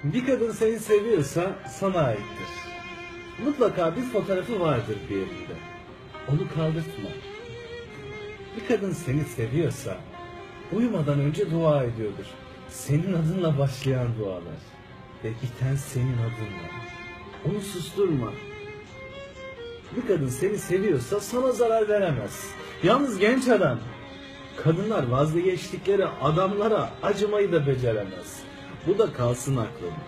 Bir kadın seni seviyorsa sana aittir. Mutlaka bir fotoğrafı vardır bir yerinde. Onu kaldırtma. Bir kadın seni seviyorsa uyumadan önce dua ediyordur. Senin adınla başlayan dualar. Ve biten senin adınla. Onu susturma. Bir kadın seni seviyorsa sana zarar veremez. Yalnız genç adam, kadınlar vazgeçtikleri adamlara acımayı da beceremez. Bu da kalsın aklında.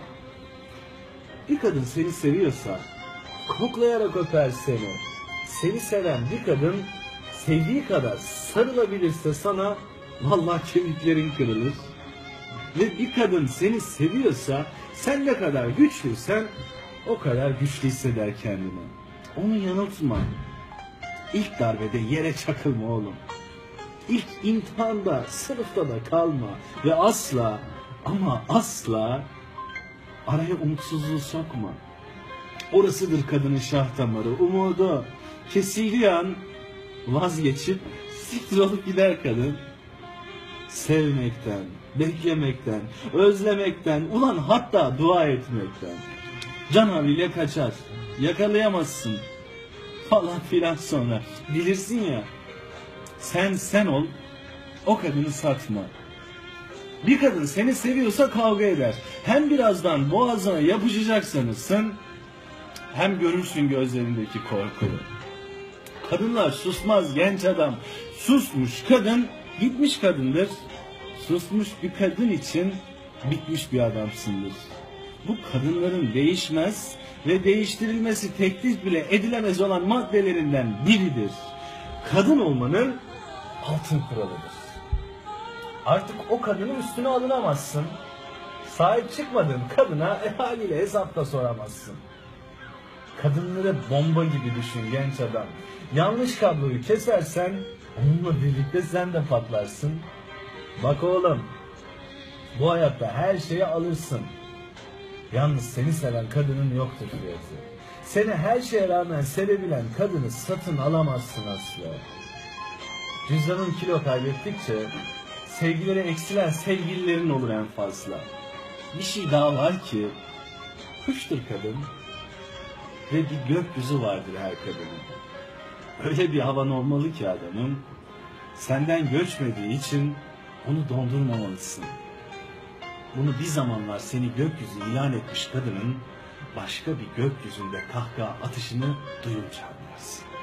Bir kadın seni seviyorsa koklayarak öper seni. Seni seven bir kadın sevdiği kadar sarılabilirse sana vallahi kemiklerin kırılır. Ve bir kadın seni seviyorsa sen ne kadar güçlüysen o kadar güçlü hisseder kendini. Onu yanıltma. İlk darbede yere çakılma oğlum. İlk imtihanda, sınıfta da kalma. Ve asla ama asla araya umutsuzluğu sokma. Orasıdır kadının şah damarı, umudu. Kesildiği an vazgeçip siktir olup gider kadın. Sevmekten, beklemekten, özlemekten, ulan hatta dua etmekten. Can havliyle kaçar, yakalayamazsın falan filan sonra. Bilirsin ya, sen ol, o kadını satma. Bir kadın seni seviyorsa kavga eder. Hem birazdan boğazına yapışacak sanırsın, hem görürsün gözlerindeki korkuyu. Kadınlar susmaz genç adam. Susmuş kadın gitmiş kadındır. Susmuş bir kadın için bitmiş bir adamsındır. Bu kadınların değişmez ve değiştirilmesi teklif bile edilemez olan maddelerinden biridir. Kadın olmanın altın kuralıdır. Artık o kadının üstüne alınamazsın. Sahip çıkmadığın kadına haliyle hesap da soramazsın. Kadınları bomba gibi düşün genç adam. Yanlış kabloyu kesersen onunla birlikte sen de patlarsın. Bak oğlum, bu hayatta her şeyi alırsın. Yalnız seni seven kadının yoktur fiyatı. Seni her şeye rağmen sevebilen kadını satın alamazsın asla. Cüzdanın kilo kaybettikçe sevgileri eksilen sevgililerin olur en fazla. Bir şey daha var ki kuştur kadın ve bir gökyüzü vardır her kadının. Öyle bir havan olmalı ki adamın, senden göçmediği için onu dondurmamalısın. Bunu bir zamanlar seni gökyüzü ilan etmiş kadının başka bir gökyüzünde kahkaha atışını duyunca anlarsın.